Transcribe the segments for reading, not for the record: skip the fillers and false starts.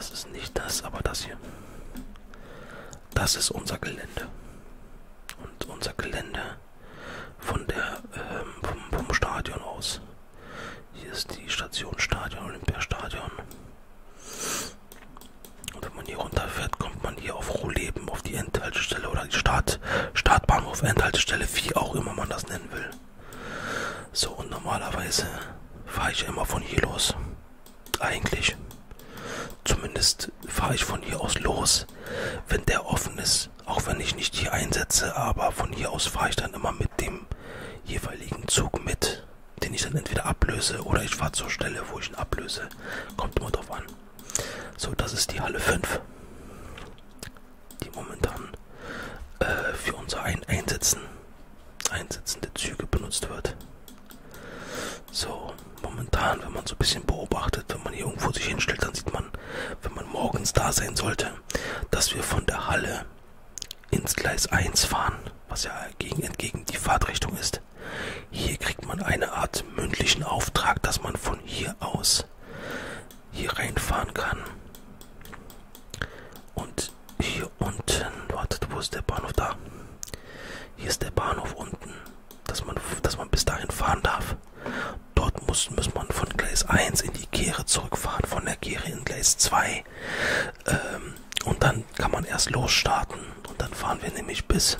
Das ist nicht das, aber das hier. Das ist unser Gelände. Und unser Gelände vom Stadion aus. Hier ist die Station Stadion, Olympiastadion. Und wenn man hier runterfährt, kommt man hier auf Rohleben, auf die Endhaltestelle oder die Startbahnhof, Endhaltestelle, wie auch immer man das nennen will. So, und normalerweise fahre ich immer von hier los. Eigentlich. Zumindest fahre ich von hier aus los, wenn der offen ist. Auch wenn ich nicht hier einsetze, aber von hier aus fahre ich dann immer mit dem jeweiligen Zug mit, den ich dann entweder ablöse oder ich fahre zur Stelle, wo ich ihn ablöse. Kommt immer drauf an. So, das ist die Halle 5, die momentan für unser einsetzende Züge benutzt wird. So, momentan, wenn man so ein bisschen beobachtet, wenn man hier irgendwo sich hinstellt, dann sieht man, wenn man morgens da sein sollte, dass wir von der Halle ins Gleis 1 fahren, was ja entgegen die Fahrtrichtung ist. Hier kriegt man eine Art mündlichen Auftrag, dass man von hier aus hier reinfahren kann. Und hier unten, wartet, wo ist der Bahnhof da? Hier ist der Bahnhof unten, dass man bis dahin fahren darf. Dort muss man von Gleis 1 in die Kehre zurückfahren, von der Kehre in Gleis 2. Und dann kann man erst losstarten. Und dann fahren wir nämlich bis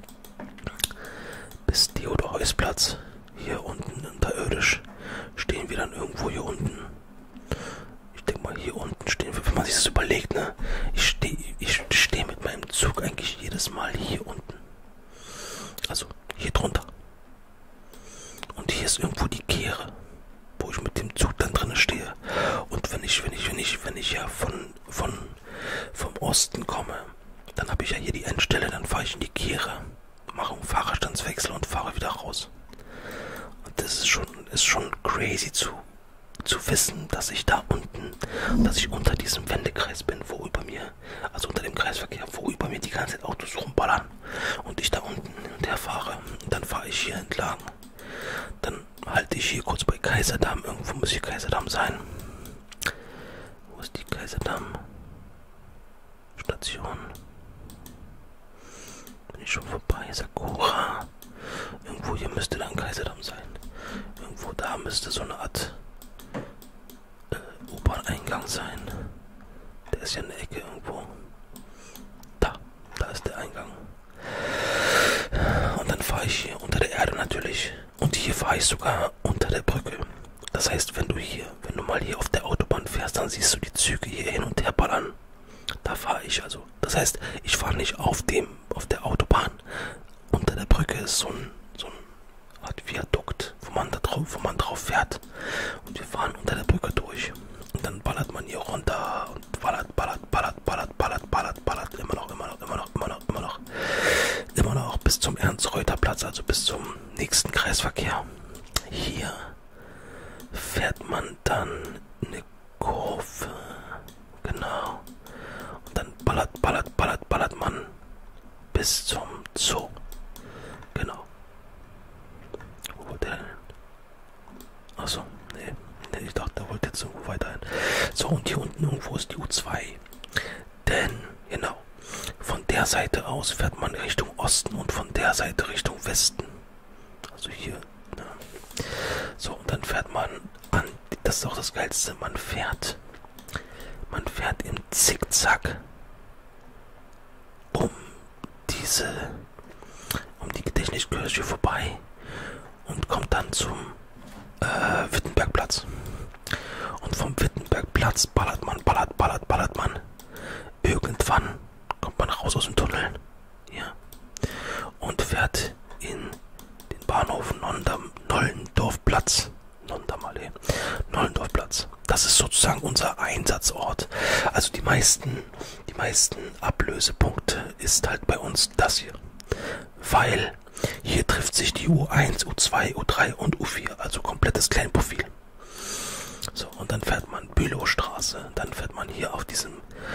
Theodor-Heuss-Platz. Hier unten unterirdisch stehen wir dann irgendwo hier unten. Ich denke mal, hier unten stehen wir, wenn man sich das überlegt, ne? Ich stehe mit meinem Zug eigentlich jedes Mal hier unten. Also hier drunter. Und hier ist irgendwo die Kehre, wo ich mit dem Zug dann drin stehe. Und wenn ich ja vom Osten komme, dann habe ich ja hier die Endstelle, dann fahre ich in die Kehre, mache einen Fahrerstandswechsel und fahre wieder raus. Und das ist schon crazy zu wissen, dass ich da unten, dass ich unter diesem Wendekreis bin, wo über mir, also unter dem Kreisverkehr, wo über mir die ganze Zeit Autos rumballern und ich da unten hin und her fahre. Und dann fahre ich hier entlang. Dann halte ich hier kurz bei Kaiserdamm. Irgendwo muss hier Kaiserdamm sein. Wo ist die Kaiserdamm? Station. Bin ich schon vorbei? Sakura. Irgendwo hier müsste dann Kaiserdamm sein. Irgendwo da müsste so eine Art U-Bahn-Eingang sein. Der ist ja in der Ecke irgendwo. Da ist der Eingang. Und dann fahre ich hier unter der Erde natürlich. Und hier fahre ich sogar unter der Brücke. Das heißt, wenn du mal hier auf der Autobahn fährst, dann siehst du die Züge hier hin und her ballern. Da fahre ich also. Das heißt, ich fahre nicht auf der Autobahn. Unter der Brücke ist so ein Art Viadukt, wo man drauf fährt. Und wir fahren unter der Brücke durch. Und dann ballert man hier runter und ballert. Immer noch bis zum Ernst-Reuter-Platz, also bis zum nächsten Kreisverkehr. Hier fährt man dann eine Kurve. Genau. Und dann ballert man bis zum Zoo. Genau. Wo wollte der denn? Achso, nee, ich dachte, der wollte jetzt irgendwo weiter hin. So, und hier unten irgendwo ist die U2. Denn, genau, von der Seite aus fährt man Richtung Osten und von der Seite Richtung Westen. Also hier, ne? So, und dann fährt man an, das ist auch das Geilste, man fährt im Zickzack um die Gedächtniskirche vorbei und kommt dann zum Wittenbergplatz. Und vom Wittenbergplatz ballert man. Irgendwann kommt man raus aus dem Tunnel. Ja. Und fährt in den Bahnhof Nollendorfplatz. Nollendorfplatz. Das ist sozusagen unser Einsatzort. Also die meisten Ablösepunkte ist halt bei uns das hier. Weil hier trifft sich die U1, U2, U3 und U4, also komplettes Kleinprofil. So, und dann fährt man Bülowstraße, dann fährt man hier auf dem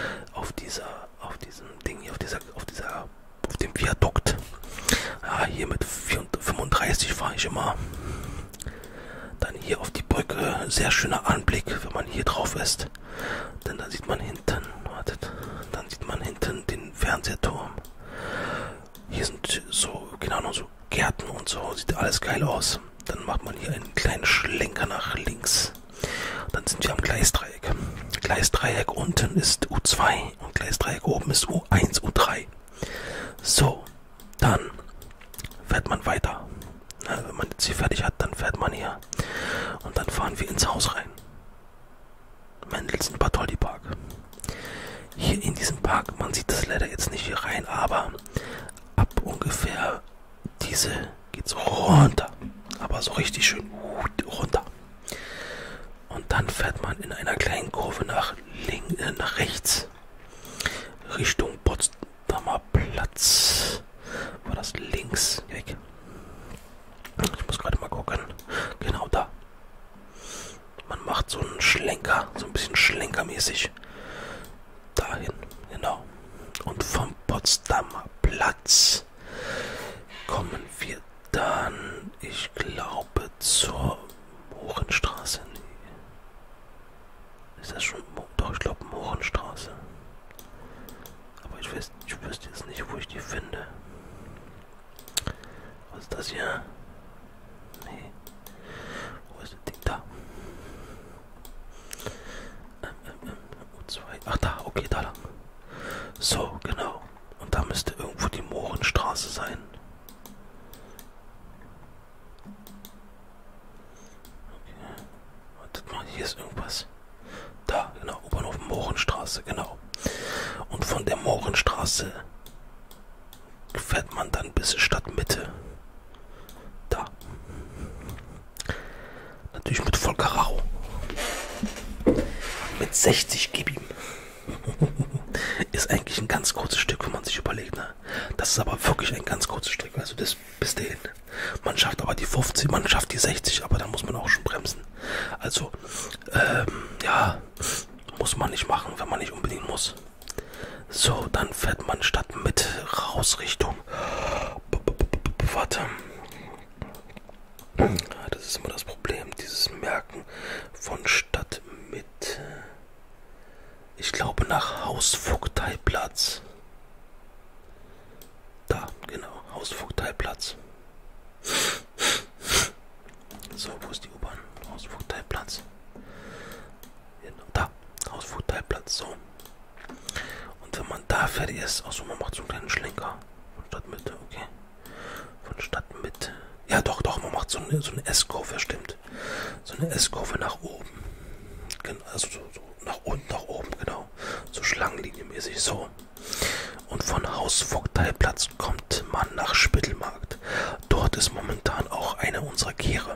Viadukt. Ja, hier mit 35 fahre ich immer. Dann hier auf die Brücke, sehr schöner Anblick, wenn man hier drauf ist. Denn da sieht man hinten Fernsehturm. Hier sind so, keine Ahnung, so Gärten und so. Sieht alles geil aus. Dann macht man hier einen kleinen Schlenker nach links. Dann sind wir am Gleisdreieck. Gleisdreieck unten ist U2 und Gleisdreieck oben ist U1, U3. So, dann fährt man weiter. Na, wenn man jetzt hier fertig hat, dann fährt man hier. Und dann fahren wir ins Haus rein. Mendelssohn-Bartholdy Park. Hier in diesem Park, man sieht das leider jetzt nicht hier rein, aber ab ungefähr diese geht so runter. Aber so richtig schön runter. Und dann fährt man in einer kleinen Kurve nach rechts. Richtung Potsdamer Platz. War das links? Weg. Ich muss gerade mal gucken. Genau da. Man macht so einen Schlenker, so ein bisschen schlenkermäßig. Dahin, genau. Und vom Potsdamer Platz kommen wir dann, ich glaube, zur Mohrenstraße. Nee. Ist das schon? Doch, ich glaube Mohrenstraße. Aber ich wüsste jetzt nicht, wo ich die finde. Was ist das hier? Nee. Wo ist das Ding? Da. U2. Ach da, okay, da lang. So, genau. Und da müsste irgendwo die Mohrenstraße sein. Okay. Wartet mal, hier ist irgendwas. Da, genau, U-Bahnhof Mohrenstraße, genau. Und von der Mohrenstraße fährt man dann bis Stadtmitte. Da. Natürlich mit Vollkaracho. Mit 60 gib ihm. Ist eigentlich ein ganz kurzes Stück, wenn man sich überlegt, ne? Das ist aber wirklich ein ganz kurzes Stück, also das bis dahin. Man schafft aber die 50, man schafft die 60, aber da muss man auch schon bremsen. Also, ja, muss man nicht machen, wenn man nicht unbedingt muss. So, dann fährt man Stadtmitte raus Richtung. Warte. Das ist immer das Problem, dieses Merken von Stadtmitte. Ich glaube nach Hausvogteiplatz. Da, genau, Hausvogteiplatz. So, wo ist die U-Bahn? Hausvogteiplatz. Genau, da, Hausvogteiplatz, so. Und wenn man da fertig ist, achso, man macht so einen kleinen Schlenker. Von Stadtmitte, okay. Von Stadtmitte. Ja, doch, man macht so eine S-Kurve, stimmt. So eine S-Kurve nach oben. Also so nach unten, nach oben, genau. So schlangenlinienmäßig, so. Und von Hausvogteiplatz kommt man nach Spittelmarkt. Dort ist momentan auch eine unserer Kehre.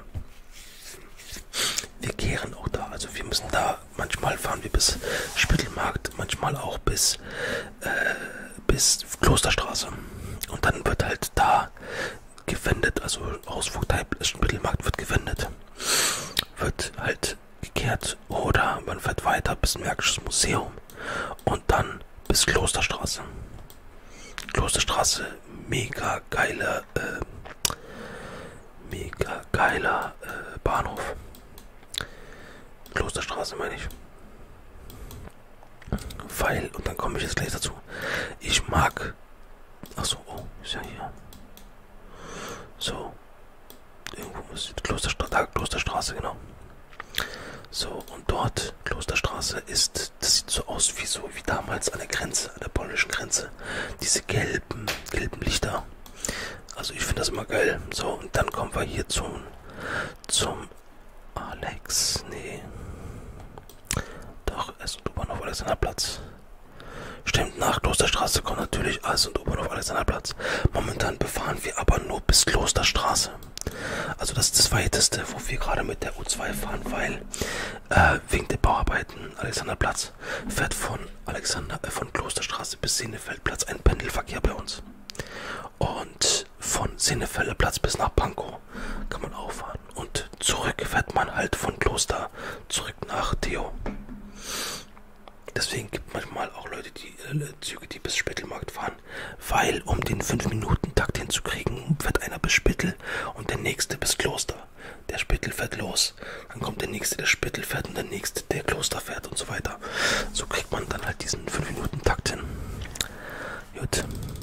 Wir kehren auch da, also wir müssen da, manchmal fahren wir bis Spittelmarkt, manchmal auch bis Klosterstraße. Und dann wird halt da gewendet, also Hausvogteiplatz, Spittelmarkt wird gewendet. Wird halt gekehrt oder man fährt weiter bis Märkisches Museum und dann bis Klosterstraße. Klosterstraße, mega geiler Bahnhof. Klosterstraße meine ich. Weil, und dann komme ich jetzt gleich dazu, ich mag, achso, oh, ist ja hier. So, irgendwo ist Klosterstraße, genau. So, und dort, Klosterstraße ist, das sieht so aus wie damals an der Grenze, an der polnischen Grenze. Diese gelben Lichter. Also ich finde das immer geil. So, und dann kommen wir hier zum Alex, nee. Doch, S- und U-Bahnhof Alexanderplatz. Stimmt, nach Klosterstraße kommt natürlich S- und U-Bahnhof Alexanderplatz. Momentan befahren wir aber nur bis Klosterstraße. Also das ist das weiteste, wo wir gerade mit der U2 fahren, weil wegen der Bauarbeiten Alexanderplatz fährt von Klosterstraße bis Senefeldplatz ein Pendelverkehr bei uns. Und von Senefeldplatz bis nach Pankow kann man auch fahren. Und zurück fährt man halt von Kloster zurück nach Theo. Deswegen gibt es manchmal auch Leute, die Züge, die bis Spittelmarkt fahren, weil um den 5-Minuten-Takt hinzukriegen, fährt einer bis Spittel und der nächste bis Kloster. Der Spittel fährt los, dann kommt der nächste, der Spittel fährt und der nächste, der Kloster fährt und so weiter. So kriegt man dann halt diesen 5-Minuten-Takt hin. Gut.